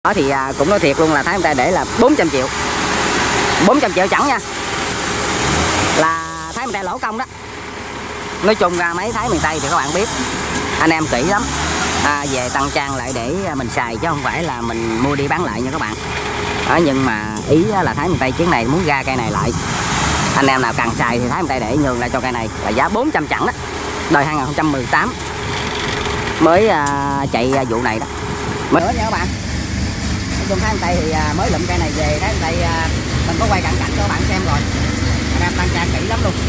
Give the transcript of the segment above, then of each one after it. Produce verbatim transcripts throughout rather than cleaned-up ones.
Đó thì à, cũng nói thiệt luôn là Thái Minh Tây để là bốn trăm triệu, bốn trăm triệu chẳng nha, là Thái Minh Tây lỗ công đó. Nói chung ra mấy Thái miền Tây thì các bạn biết anh em kỹ lắm, à, về tăng trang lại để mình xài chứ không phải là mình mua đi bán lại nha các bạn. Đó, nhưng mà ý là Thái miền Tây chuyến này muốn ra cây này lại, anh em nào cần xài thì Thái miền Tây để nhường lại cho cây này là giá bốn trăm chẳng đó, đời hai nghìn không trăm mười tám mới à, chạy vụ này đó. Mới nữa nha các bạn. Nói chung Thái miền Tây thì à, mới lụm cây này về, Thái miền Tây à, mình có quay cận cảnh cho các bạn xem rồi, anh em tăng trang kỹ lắm luôn.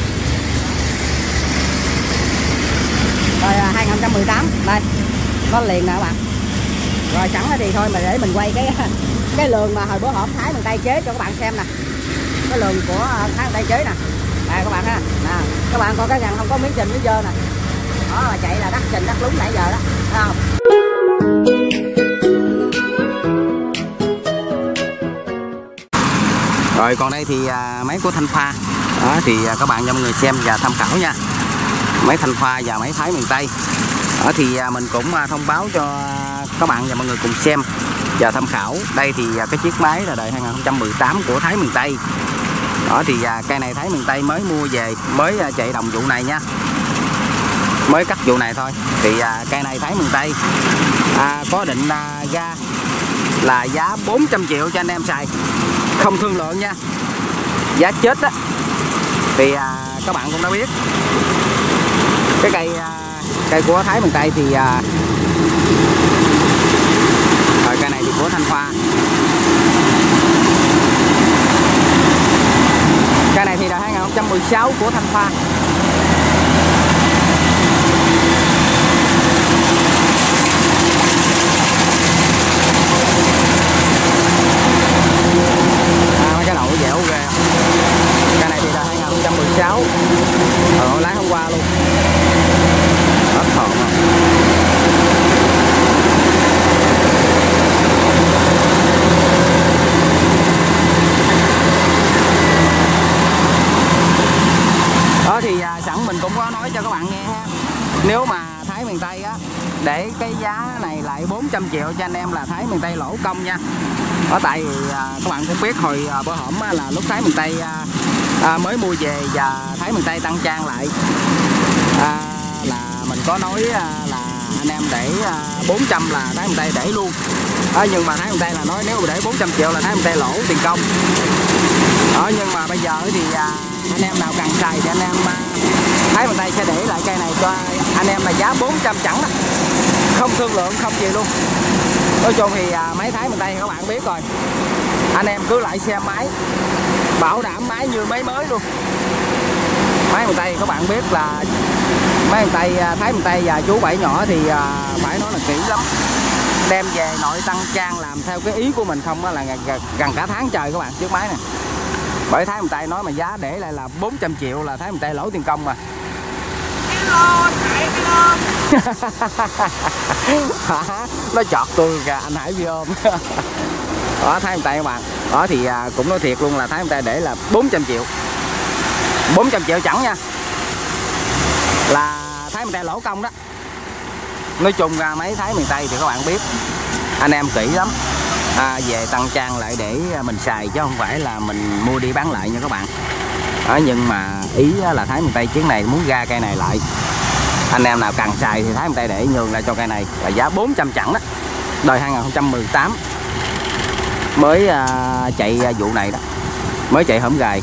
Rồi à, hai nghìn không trăm mười tám đây có liền nè các bạn. Rồi sẵn thì thôi mà để mình quay cái cái lường mà hồi bữa hổm Thái miền Tây chế cho các bạn xem nè, cái lường của Thái miền Tây chế nè, đây các bạn ha, nè các bạn coi cái rằng không có miếng trình miếng dơ nè, đó là chạy là đắt trình đắt lúng nãy giờ đó, thấy không? Rồi còn đây thì à, máy của Thanh Pha đó, thì à, các bạn cho mọi người xem và tham khảo nha, máy Thanh Pha và máy Thái miền Tây. Đó thì à, mình cũng à, thông báo cho các bạn và mọi người cùng xem và tham khảo. Đây thì à, cái chiếc máy là đời hai nghìn không trăm mười tám của Thái miền Tây. Đó thì à, cây này Thái miền Tây mới mua về, mới à, chạy đồng vụ này nha, mới cắt vụ này thôi. Thì à, cây này Thái miền Tây à, có định à, ra là giá bốn trăm triệu cho anh em xài, không thương lượng nha, giá chết á. Thì à, các bạn cũng đã biết cái cây à, cây của Thái miền Tây thì à, rồi cây này thì của Thanh Pha, cây này thì là hai nghìn không trăm mười sáu của Thanh Pha. À, mấy cái đậu dẻo ghê. Cây này thì là hai nghìn không trăm mười sáu, rồi lái hôm qua luôn, hết thọn rồi. Đó thì à, sẵn mình cũng có nói cho các bạn nghe ha, nếu mà Thái miền Tây á để cái giá này lại bốn trăm triệu cho anh em là Thái miền Tây lỗ công nha. Ở tại vì à, các bạn cũng biết hồi à, bữa hổm á, là lúc Thái miền Tây à, à, mới mua về và Thái miền Tây tăng trang lại à, là mình có nói à, là anh em để à, bốn trăm là Thái miền Tây để luôn. Đó, nhưng mà Thái miền Tây là nói nếu mà để bốn trăm triệu là Thái miền Tây lỗ tiền công. Đó, nhưng mà bây giờ thì à, anh em nào cần xài thì anh em à, Thái miền Tây sẽ để lại cây này cho anh em là giá bốn trăm chẳng đó, không thương lượng không gì luôn. Nói chung thì à, máy Thái miền Tây các bạn biết rồi, anh em cứ lại xem máy bảo đảm máy như máy mới luôn. Máy miền Tây các bạn biết là máy miền Tây, Thái miền Tây và chú Bảy Nhỏ thì à, phải nói là kỹ lắm, đem về nội tăng trang làm theo cái ý của mình không đó là gần, gần cả tháng trời các bạn chiếc máy này. Bởi Thái miền Tây nói mà giá để lại là bốn trăm triệu là Thái miền Tây lỗ tiền công mà. Nó chọt tôi kìa anh Hải Viôm. Đó Thái miền Tây các bạn. Đó thì à, cũng nói thiệt luôn là Thái miền Tây để là bốn trăm triệu, bốn trăm triệu chẳng nha, là Thái miền Tây lỗ công đó. Nói chung ra mấy Thái miền Tây thì các bạn biết anh em kỹ lắm, à, về tăng trang lại để mình xài chứ không phải là mình mua đi bán lại nha các bạn. Đó, nhưng mà ý là Thái miền Tây chuyến này muốn ra cây này lại, anh em nào cần xài thì Thái miền Tây để nhường lại cho cây này là giá bốn trăm chẳng đó, đời hai nghìn không trăm mười tám mới à, chạy vụ này đó, mới chạy hổm gài.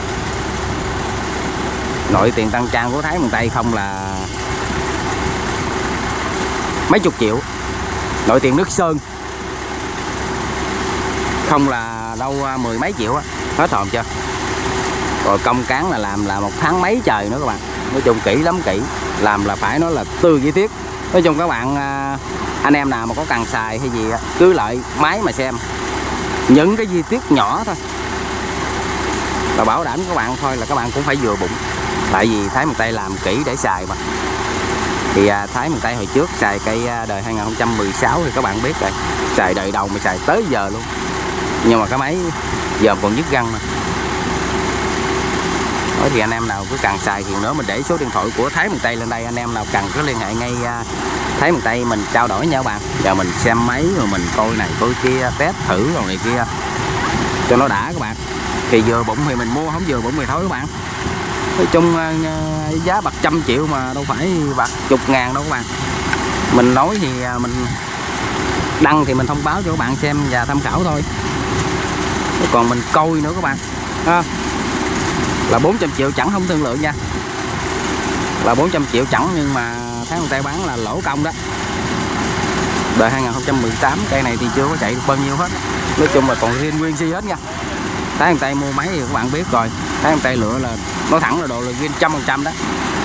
Nội tiền tăng trang của Thái miền Tây không là mấy chục triệu, nội tiền nước sơn không là đâu mười mấy triệu á, hết hồn chưa. Rồi công cán là làm là một tháng mấy trời nữa các bạn. Nói chung kỹ lắm, kỹ làm là phải nói là tư chi tiết. Nói chung các bạn anh em nào mà có cần xài hay gì cứ lại máy mà xem những cái chi tiết nhỏ thôi là bảo đảm các bạn thôi là các bạn cũng phải vừa bụng, tại vì Thái miền Tây làm kỹ để xài mà. Thì à, Thái miền Tây hồi trước xài cây à, đời hai nghìn không trăm mười sáu thì các bạn biết rồi, xài đời đầu mà xài tới giờ luôn, nhưng mà cái máy giờ còn dứt găng mà. Đó, thì anh em nào cứ cần xài thì nữa mình để số điện thoại của Thái Miền Tây lên đây, anh em nào cần cứ liên hệ ngay Thái Miền Tây mình trao đổi nha các bạn. Giờ mình xem máy rồi mình coi này coi kia, test thử rồi này kia cho nó đã các bạn. Thì vừa bụng thì mình mua, không vừa bụng thì thôi các bạn. Nói chung giá bạc trăm triệu mà đâu phải bạc chục ngàn đâu các bạn. Mình nói thì mình đăng thì mình thông báo cho các bạn xem và tham khảo thôi. Còn mình coi nữa các bạn ha, là bốn trăm triệu chẳng không thương lượng nha, là bốn trăm triệu chẳng, nhưng mà Thái Miền Tây bán là lỗ công đó. Đời hai không một tám cây này thì chưa có chạy được bao nhiêu hết, nói chung là còn riêng nguyên si hết nha. Thái Miền Tây mua máy thì các bạn biết rồi, Thái Miền Tây lựa là nói thẳng là đồ là riêng trăm phần trăm đó,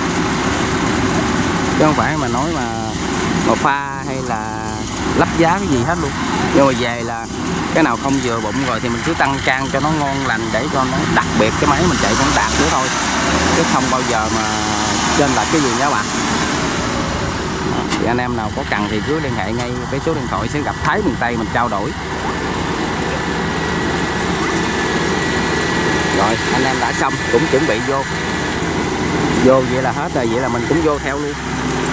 chứ không phải mà nói mà mà pha hay là lắp giá cái gì hết luôn. Nhưng mà về là cái nào không vừa bụng rồi thì mình cứ tăng trang cho nó ngon lành để cho nó đặc biệt cái máy mình chạy cũng đạt nữa thôi, chứ không bao giờ mà trên lệch cái gì nha các bạn. Thì anh em nào có cần thì cứ liên hệ ngay cái số điện thoại sẽ gặp Thái Miền Tây mình trao đổi. Rồi anh em đã xong cũng chuẩn bị vô vô vậy là hết rồi, vậy là mình cũng vô theo luôn.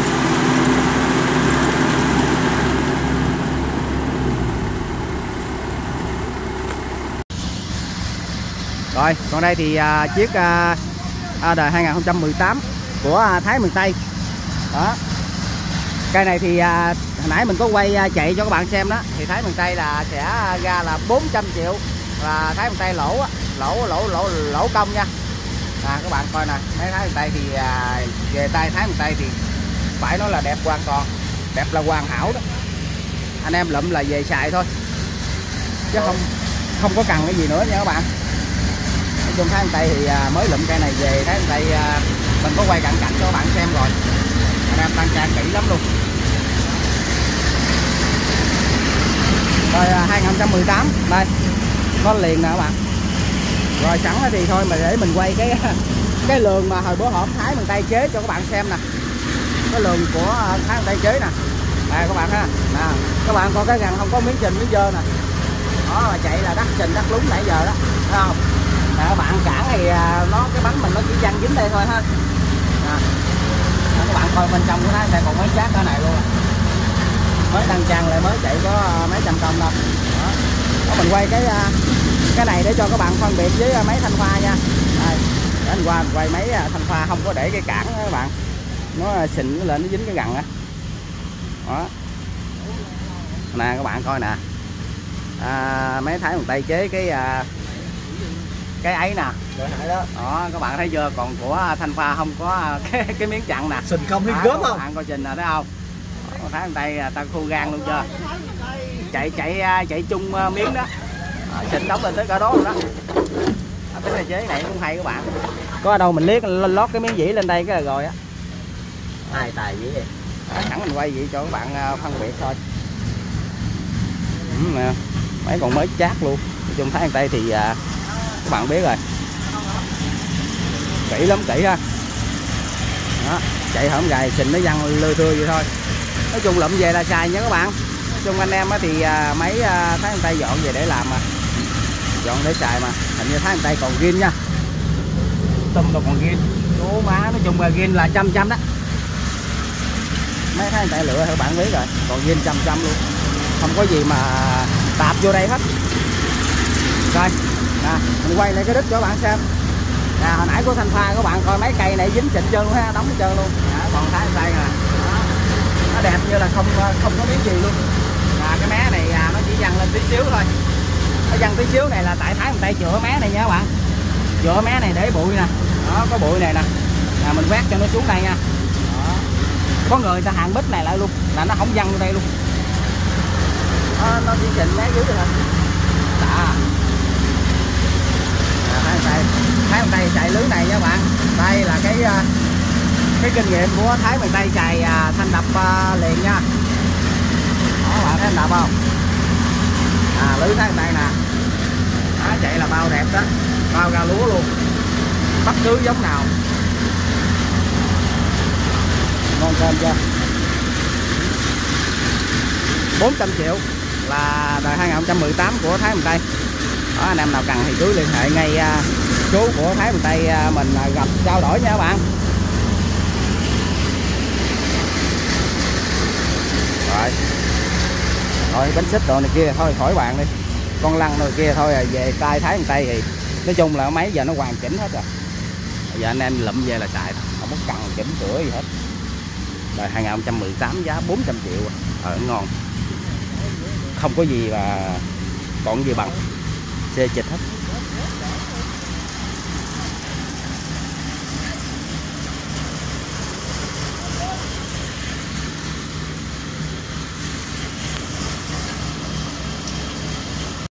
Rồi còn đây thì à, chiếc à, à, đời hai không một tám của à, Thái Miền Tây đó. Cây này thì à, hồi nãy mình có quay à, chạy cho các bạn xem đó, thì Thái Miền Tây là sẽ ra là bốn trăm triệu, là Thái Miền Tây lỗ lỗ lỗ lỗ lỗ công nha. À, các bạn coi nè, mấy Thái Miền Tây thì à, về tay Thái Miền Tây thì phải nói là đẹp hoàn toàn, đẹp là hoàn hảo đó. Anh em lụm là về xài thôi, chứ không không có cần cái gì nữa nha các bạn. Nói chung Thái Miền Tây thì à, mới lụm cây này về Thái Miền Tây à, mình có quay cận cảnh cho các bạn xem rồi, anh em tăng trang kỹ lắm luôn. Rồi à, hai không một tám đây có liền nè các bạn. Rồi sẵn thì thôi mà để mình quay cái cái lường mà hồi bữa hổm Thái Miền Tây chế cho các bạn xem nè, cái lường của Thái Miền Tây chế nè. Đây các bạn ha, nè các bạn coi cái gần không có miếng trình miếng dơ nè, đó là chạy là đắt trình đắt lúng nãy giờ đó, thấy không? Nè, các bạn cản thì nó cái bánh mình nó chỉ văng dính đây thôi ha. Nè, các bạn coi bên trong của nó đây còn mấy chát ở này luôn, mới đăng trang lại mới chạy có mấy trăm công đâu. Đó, đó mình quay cái cái này để cho các bạn phân biệt với máy thanh pha nha. Đây, để anh qua mình quay máy thanh pha không có để cái cản đó các bạn, nó xịn lên nó dính cái gằn á. Đó nè các bạn coi nè, à, máy Thái Miền Tây chế cái à, cái ấy nè đó. Đó các bạn thấy chưa, còn của thanh pha không có cái cái miếng chặn nè, sình không hay gớm không, bạn coi trình nè thấy không? Đó, Thái Miền Tây ta khô gan luôn chưa, chạy chạy chạy chung miếng đó, xịn đóng lên tới cả đó luôn đó. À, cái chế này cũng hay các bạn, có ở đâu mình liếc lót cái miếng dĩ lên đây cái là rồi á. ai tài dĩ vậy. À, sẵn mình quay vậy cho các bạn phân biệt thôi. Ừ, nè mấy còn mới chát luôn. Nói chung Thái Miền Tây thì à, các bạn biết rồi, kỹ lắm, kỹ ha. Đó, chạy hổm gài xịn nó văng lưa thưa vậy thôi. Nói chung lụm về là xài nha các bạn. Nói chung anh em thì à, mấy à, Thái Miền Tây dọn về để làm mà, dọn để xài mà. Hình như Thái Miền Tây còn gin nha, tùm đâu còn gin. Ô má, nói chung là gin là trăm trăm đó. Mấy Thái Miền Tây lựa các bạn biết rồi, còn gin trăm trăm luôn, không có gì mà tạp vô đây hết. Rồi nè, mình quay lại cái đít cho các bạn xem nè, hồi nãy của thanh pha các bạn coi mấy cây này dính xịt trơn luôn ha, đóng hết trơn luôn. Đó, còn Thái Miền Tây nè, nó đẹp như là không không có miếng gì luôn. À, cái mé này à, nó chỉ văng lên tí xíu thôi, nó văng tí xíu này là tại Thái Miền Tây chữa mé này nha các bạn, chữa mé này để bụi nè. Đó, có bụi này nè, là mình quét cho nó xuống đây nha. Đó, có người ta hàng bít này lại luôn là nó không văng vô đây luôn. Đó, nó chỉ xịn mé dưới thôi. Đã. Thái Miền Tây, Thái Miền Tây xài lưới này nha các bạn. Đây là cái cái kinh nghiệm của Thái Miền Tây xài thanh đập liền nha. Đó bạn thấy thanh đập không? À, lưới Thái Miền Tây nè. Đó, chạy là bao đẹp đó, bao ra lúa luôn, bất cứ giống nào. Ngon cơm chưa? bốn trăm triệu là đời hai không một tám của Thái Miền Tây. Đó, anh em nào cần thì cứ liên hệ ngay chú của Thái miền Tây mình gặp trao đổi nha các bạn. Rồi rồi bánh xích đồ này kia thôi khỏi bạn đi, con lăn rồi kia thôi, về tay Thái miền Tây thì nói chung là máy giờ nó hoàn chỉnh hết rồi. Giờ anh em lụm về là xài, không có cần chỉnh sửa gì hết. Rồi hai không một tám giá bốn trăm triệu ở ờ, ngon, không có gì mà còn gì bằng xe chịch hết.